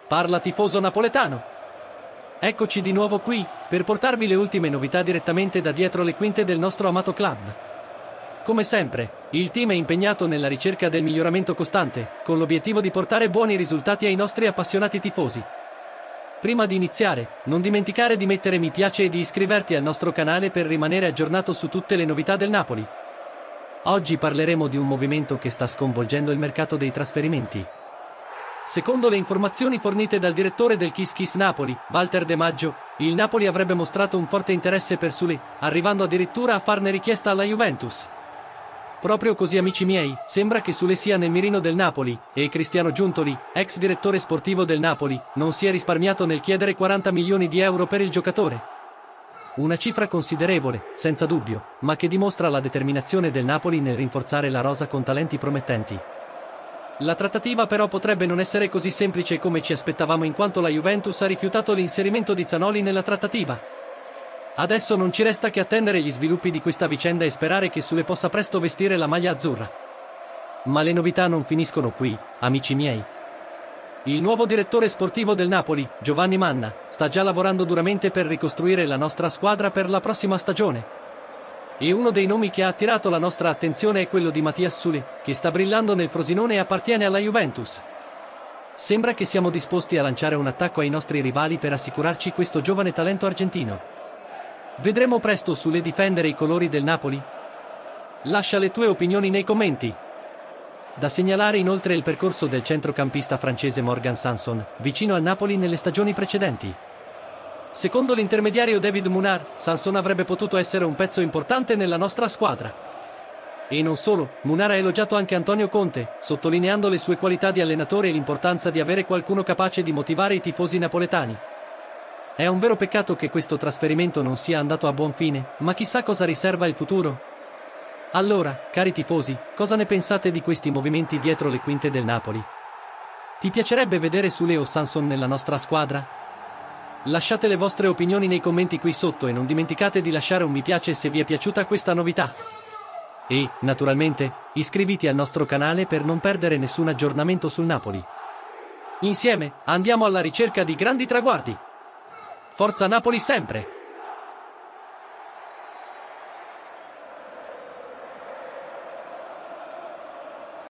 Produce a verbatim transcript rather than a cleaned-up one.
Parla tifoso napoletano. Eccoci di nuovo qui, per portarvi le ultime novità direttamente da dietro le quinte del nostro amato club. Come sempre, il team è impegnato nella ricerca del miglioramento costante, con l'obiettivo di portare buoni risultati ai nostri appassionati tifosi. Prima di iniziare, non dimenticare di mettere mi piace e di iscriverti al nostro canale per rimanere aggiornato su tutte le novità del Napoli. Oggi parleremo di un movimento che sta sconvolgendo il mercato dei trasferimenti. Secondo le informazioni fornite dal direttore del Kiss Kiss Napoli, Walter De Maggio, il Napoli avrebbe mostrato un forte interesse per Sule, arrivando addirittura a farne richiesta alla Juventus. Proprio così, amici miei, sembra che Sule sia nel mirino del Napoli, e Cristiano Giuntoli, ex direttore sportivo del Napoli, non si è risparmiato nel chiedere quaranta milioni di euro per il giocatore. Una cifra considerevole, senza dubbio, ma che dimostra la determinazione del Napoli nel rinforzare la rosa con talenti promettenti. La trattativa però potrebbe non essere così semplice come ci aspettavamo, in quanto la Juventus ha rifiutato l'inserimento di Zanoli nella trattativa. Adesso non ci resta che attendere gli sviluppi di questa vicenda e sperare che Sule possa presto vestire la maglia azzurra. Ma le novità non finiscono qui, amici miei. Il nuovo direttore sportivo del Napoli, Giovanni Manna, sta già lavorando duramente per ricostruire la nostra squadra per la prossima stagione. E uno dei nomi che ha attirato la nostra attenzione è quello di Mathias Sule, che sta brillando nel Frosinone e appartiene alla Juventus. Sembra che siamo disposti a lanciare un attacco ai nostri rivali per assicurarci questo giovane talento argentino. Vedremo presto Sule difendere i colori del Napoli? Lascia le tue opinioni nei commenti. Da segnalare inoltre il percorso del centrocampista francese Morgan Sanson, vicino al Napoli nelle stagioni precedenti. Secondo l'intermediario David Munar, Sanson avrebbe potuto essere un pezzo importante nella nostra squadra. E non solo, Munar ha elogiato anche Antonio Conte, sottolineando le sue qualità di allenatore e l'importanza di avere qualcuno capace di motivare i tifosi napoletani. È un vero peccato che questo trasferimento non sia andato a buon fine, ma chissà cosa riserva il futuro. Allora, cari tifosi, cosa ne pensate di questi movimenti dietro le quinte del Napoli? Ti piacerebbe vedere Sule o Sanson nella nostra squadra? Lasciate le vostre opinioni nei commenti qui sotto e non dimenticate di lasciare un mi piace se vi è piaciuta questa novità. E, naturalmente, iscriviti al nostro canale per non perdere nessun aggiornamento sul Napoli. Insieme, andiamo alla ricerca di grandi traguardi. Forza Napoli sempre!